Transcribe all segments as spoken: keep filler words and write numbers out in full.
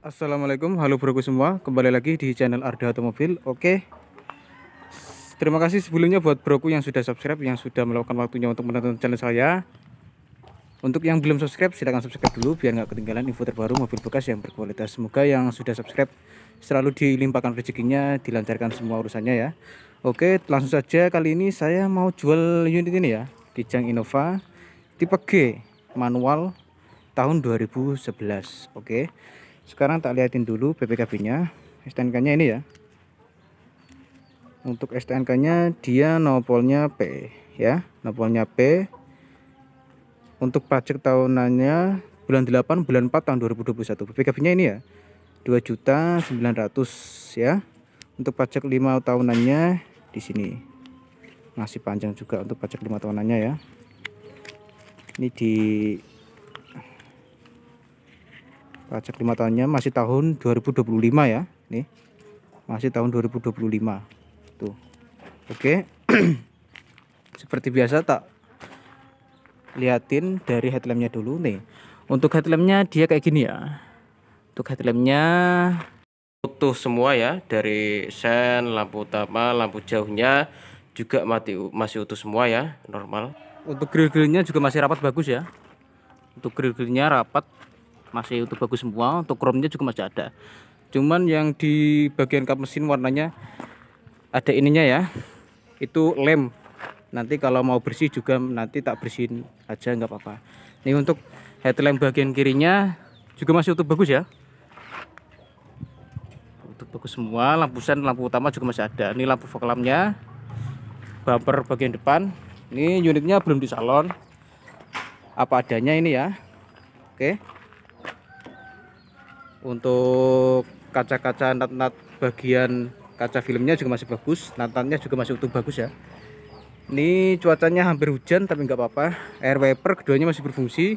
Assalamualaikum, halo broku semua, kembali lagi di channel Arda Otomobil. Oke, terima kasih sebelumnya buat broku yang sudah subscribe, yang sudah meluangkan waktunya untuk menonton channel saya. Untuk yang belum subscribe, silahkan subscribe dulu biar nggak ketinggalan info terbaru mobil bekas yang berkualitas. Semoga yang sudah subscribe selalu dilimpahkan rezekinya, dilancarkan semua urusannya ya. Oke, langsung saja kali ini saya mau jual unit ini ya, Kijang Innova tipe G manual tahun dua ribu sebelas. Oke, sekarang tak liatin dulu P P K B-nya, S T N K-nya ini ya. Untuk S T N K-nya dia nopolnya P ya, nopolnya P. Untuk pajak tahunannya bulan delapan bulan empat tahun dua ribu dua puluh satu. P P K B-nya ini ya dua juta sembilan ratus ya. Untuk pajak lima tahunannya di sini. Masih panjang juga untuk pajak lima tahunannya ya. Ini di pajak lima tahunnya masih tahun dua ribu dua puluh lima ya. Nih. Masih tahun dua ribu dua puluh lima. Tuh. Oke. Seperti biasa tak liatin dari headlampnya dulu nih. Untuk headlampnya dia kayak gini ya. Untuk headlampnya utuh semua ya, dari sen, lampu utama, lampu jauhnya juga mati, masih utuh semua ya, normal. Untuk grill-grillnya juga masih rapat bagus ya. Untuk grill-grillnya rapat, masih utuh bagus semua. Untuk chrome-nya juga masih ada. Cuman yang di bagian kap mesin warnanya ada ininya ya. Itu lem. Nanti kalau mau bersih juga nanti tak bersihin aja nggak apa-apa. Ini untuk headlamp bagian kirinya juga masih utuh bagus ya. Utuh bagus semua. Lampu sen, lampu utama juga masih ada. Ini lampu fog lampnya. Bumper bagian depan. Ini unitnya belum di salon. Apa adanya ini ya. Oke. Untuk kaca-kaca nat-nat bagian kaca filmnya juga masih bagus. Natanya juga masih utuh bagus ya. Ini cuacanya hampir hujan tapi nggak apa-apa. Air wiper keduanya masih berfungsi.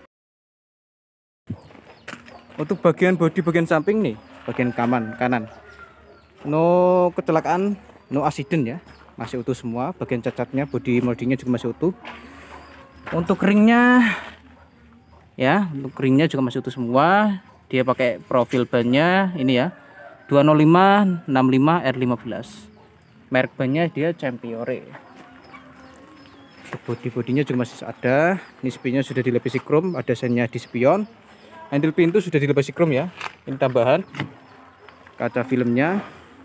Untuk bagian bodi bagian samping nih, bagian kanan kanan. No kecelakaan, no accident ya. Masih utuh semua. Bagian cacatnya, bodi moldingnya juga masih utuh. Untuk ringnya ya, untuk ringnya juga masih utuh semua. Dia pakai profil bannya ini ya. dua nol lima enam lima R lima belas. Merek bannya dia Champiore. Bodi-bodinya juga masih ada. Ini spionnya sudah dilapisi chrome, ada sennya di spion. Handle pintu sudah dilapisi chrome ya. Ini tambahan. Kaca filmnya.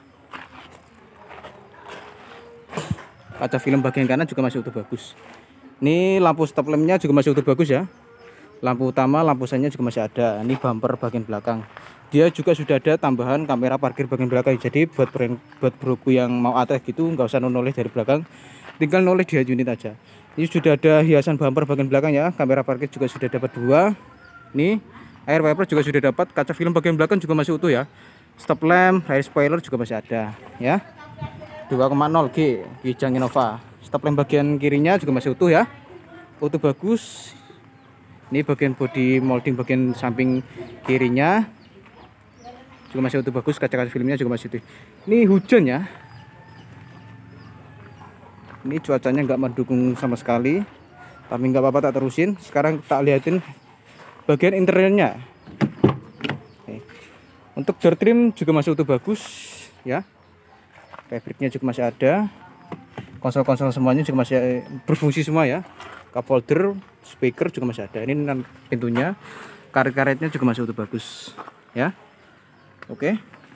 Kaca film bagian kanan juga masih utuh bagus. Ini lampu stop lampnya juga masih utuh bagus ya. Lampu utama, lampu sennya juga masih ada. Ini bumper bagian belakang. Dia juga sudah ada tambahan kamera parkir bagian belakang. Jadi buat buat broku yang mau atas gitu nggak usah noleh dari belakang. Tinggal noleh di unit aja. Ini sudah ada hiasan bumper bagian belakang ya. Kamera parkir juga sudah dapat dua. Nih, air wiper juga sudah dapat. Kaca film bagian belakang juga masih utuh ya. Stop lamp, rear spoiler juga masih ada ya. dua koma nol G Kijang Innova. Stop lamp bagian kirinya juga masih utuh ya. Utuh bagus. Ini bagian body molding bagian samping kirinya juga masih utuh bagus. Kaca-kaca filmnya juga masih utuh. Ini hujan ya. Ini cuacanya nggak mendukung sama sekali, tapi nggak apa-apa tak terusin. Sekarang tak liatin bagian interiornya. Oke. Untuk door trim juga masih utuh bagus ya. Fabriknya juga masih ada. Konsol-konsol semuanya juga masih berfungsi semua ya. Cup holder, speaker juga masih ada. Ini pintunya, karet-karetnya juga masih utuh bagus ya. Oke.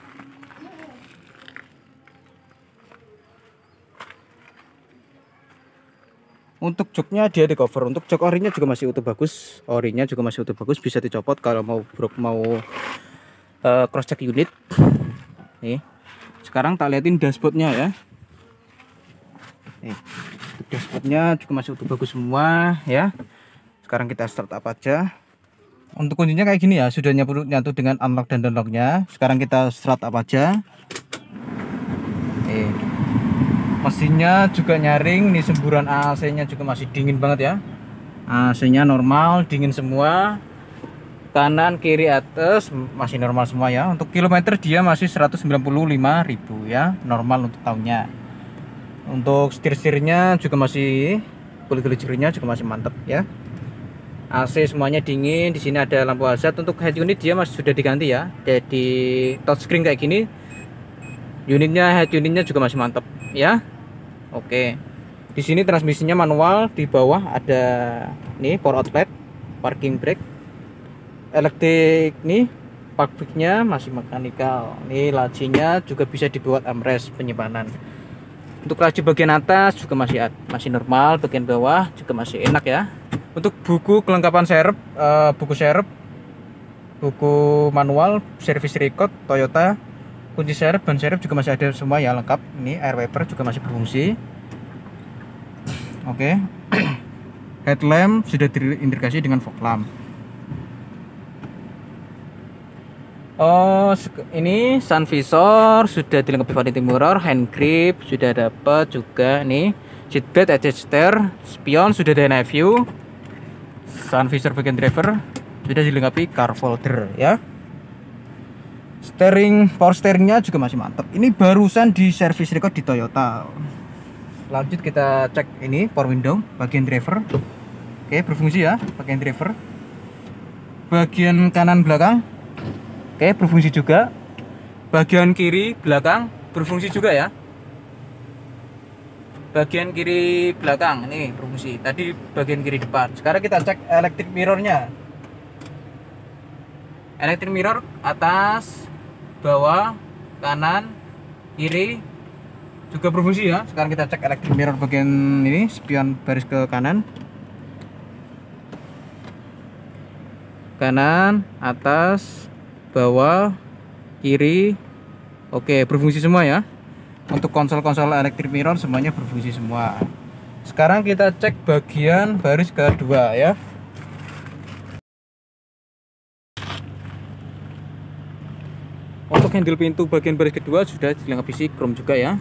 Untuk joknya dia di cover. Untuk jok orinya juga masih utuh bagus. Orinya juga masih utuh bagus. Bisa dicopot kalau mau brok mau uh, cross check unit. Nih. Sekarang tak liatin dashboardnya ya. Nih. Dashboardnya juga masih utuh bagus semua ya. Sekarang kita start up aja. Untuk kuncinya kayak gini ya. Sudah nyatu, nyatu dengan unlock dan downlocknya. Sekarang kita start up aja. Nih. Mesinnya juga nyaring, nih semburan A C-nya juga masih dingin banget ya. A C-nya normal, dingin semua. Kanan, kiri, atas masih normal semua ya. Untuk kilometer dia masih seratus sembilan puluh lima ribu ya, normal untuk tahunnya. Untuk setir-setirnya juga masih kulit-kulit juga masih mantap ya. A C semuanya dingin. Di sini ada lampu hazard. Untuk head unit dia masih sudah diganti ya. Jadi touchscreen kayak gini. Unitnya, head unitnya juga masih mantap ya. Oke. Di sini transmisinya manual. Di bawah ada nih power outlet, parking brake, elektrik nih. Park brake-nya masih mekanikal. Nih lacinya juga bisa dibuat armrest penyimpanan. Untuk laci bagian atas juga masih masih normal. Bagian bawah juga masih enak ya. Untuk buku kelengkapan serep, uh, buku serep, buku manual, service record Toyota, kunci serep, ban serep juga masih ada semua ya, lengkap. Ini air wiper juga masih berfungsi. Oke. Headlamp sudah terintegrasi dengan fog lamp. Oh, ini sun visor sudah dilengkapi vanity mirror, hand grip sudah dapat juga nih. Seatbelt adjuster, spion sudah ada night view. Sun visor bagian driver sudah dilengkapi car folder ya. Steering, power steeringnya juga masih mantap. Ini barusan di service record di Toyota. Lanjut kita cek ini power window bagian driver. Oke, berfungsi ya bagian driver. Bagian kanan belakang oke, berfungsi juga. Bagian kiri belakang berfungsi juga ya. Bagian kiri belakang ini berfungsi. Tadi bagian kiri depan. Sekarang kita cek electric mirrornya. Electric mirror atas, bawah, kanan, kiri juga berfungsi ya. Sekarang kita cek electric mirror bagian ini, spion baris ke kanan. Kanan, atas, bawah, kiri. Oke, berfungsi semua ya. Untuk konsol-konsol electric mirror semuanya berfungsi semua. Sekarang kita cek bagian baris kedua ya. Untuk handle pintu bagian baris kedua sudah dilengkapi chrome juga ya.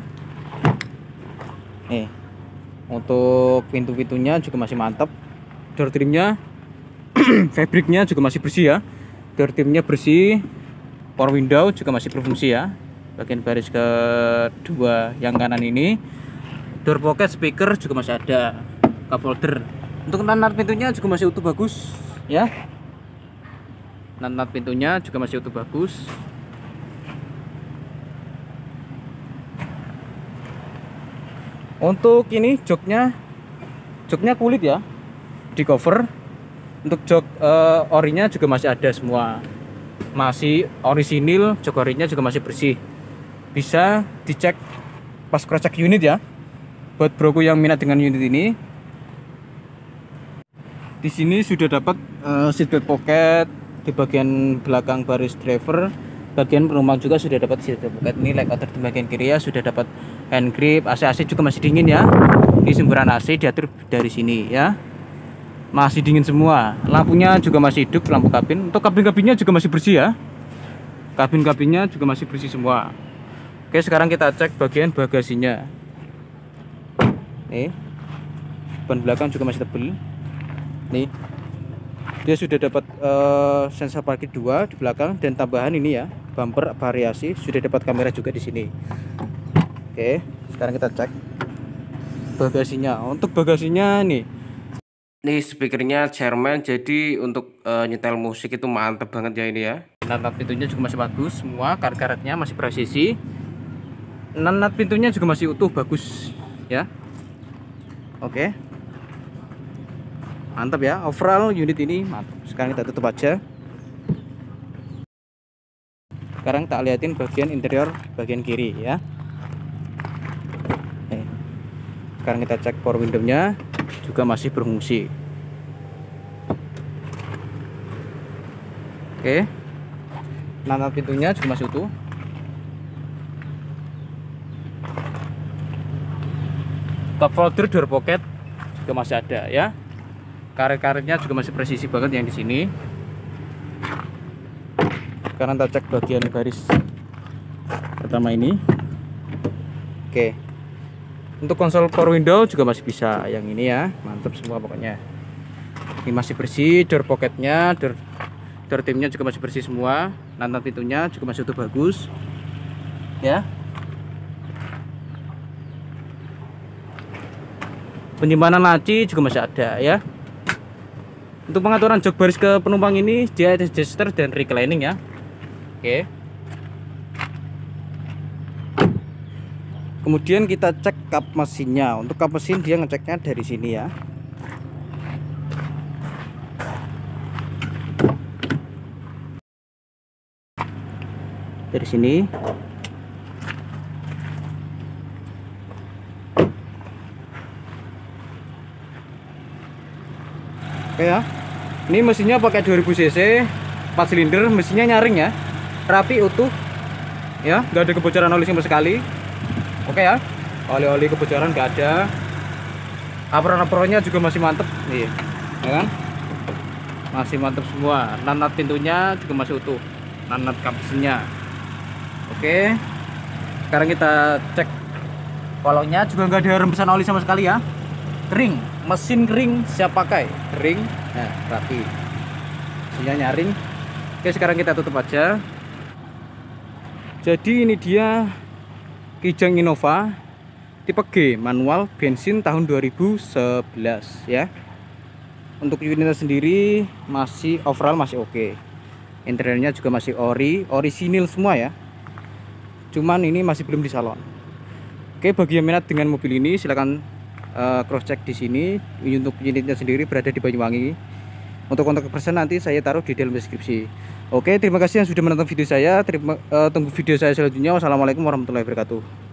Nih. Untuk pintu-pintunya juga masih mantap. Door trimnya fabriknya juga masih bersih ya. Door trimnya bersih. Power window juga masih berfungsi ya. Bagian baris kedua yang kanan ini, door pocket speaker juga masih ada, cup holder. Untuk nanat pintunya juga masih utuh bagus ya. Nanat pintunya juga masih utuh bagus. Untuk ini joknya, joknya kulit ya, di cover. Untuk jok uh, orinya juga masih ada semua, masih orisinil. Jok orinya juga masih bersih. Bisa dicek pas cross check unit ya. Buat broku yang minat dengan unit ini, di sini sudah dapat uh, seatbelt pocket di bagian belakang baris driver. Bagian penumpang juga sudah dapat seatbelt pocket. Ini light outer di bagian kiri ya, sudah dapat hand grip. A C A C juga masih dingin ya. Ini sumberan A C diatur dari sini ya. Masih dingin semua. Lampunya juga masih hidup, lampu kabin. Untuk kabin-kabinnya juga masih bersih ya. Kabin-kabinnya juga masih bersih semua. Oke, sekarang kita cek bagian bagasinya. Nih, ban belakang juga masih tebal. Nih, dia sudah dapat uh, sensor parkir dua di belakang dan tambahan ini ya, bumper variasi. Sudah dapat kamera juga di sini. Oke, sekarang kita cek bagasinya. Untuk bagasinya nih, nih speakernya Chairman, jadi untuk uh, nyetel musik itu mantep banget ya ini ya. Nanat pintunya juga masih bagus, semua karet-karetnya masih presisi. Nanat pintunya juga masih utuh bagus ya. Oke, mantap ya, overall unit ini mantap. Sekarang kita tutup aja. Sekarang tak liatin bagian interior bagian kiri ya. Nih. Sekarang kita cek power window-nya juga masih berfungsi. Oke, nanat pintunya juga masih utuh. Cup holder, door pocket juga masih ada ya. Karet-karetnya juga masih presisi banget yang di sini. Sekarang kita cek bagian baris pertama ini. Oke. Untuk konsol power window juga masih bisa yang ini ya. Mantap semua pokoknya. Ini masih bersih, door pocketnya, door door trimnya juga masih bersih semua. Nanat pintunya juga masih utuh bagus. Ya. Penyimpanan laci juga masih ada ya. Untuk pengaturan jok baris ke penumpang ini dia ada adjuster dan reclining ya. Oke. Kemudian kita cek kap mesinnya. Untuk kap mesin dia ngeceknya dari sini ya. Dari sini. Oke ya. Ini mesinnya pakai dua ribu cc, empat silinder, mesinnya nyaring ya. Rapi utuh. Ya, nggak ada kebocoran oli sama sekali. Oke ya. Oli-oli kebocoran nggak ada. Apron-apronnya juga masih mantep nih. Ya kan? Masih mantep semua. Nanat pintunya juga masih utuh. Nanat kap mesinnya. Oke. Sekarang kita cek kolongnya, juga nggak ada rembesan oli sama sekali ya. Kering, mesin kering, siap pakai, kering, nah rapi, mesinnya nyaring. Oke, sekarang kita tutup aja. Jadi ini dia Kijang Innova tipe G manual bensin tahun dua ribu sebelas ya. Untuk unitnya sendiri masih overall masih oke. Interiornya juga masih ori, orisinil semua ya. Cuman ini masih belum di salon. Oke, bagi yang minat dengan mobil ini silahkan Uh, cross check di sini. Untuk unitnya sendiri berada di Banyuwangi. Untuk kontak person nanti saya taruh di dalam deskripsi. Oke, terima kasih yang sudah menonton video saya. Terima, uh, tunggu video saya selanjutnya. Wassalamualaikum warahmatullahi wabarakatuh.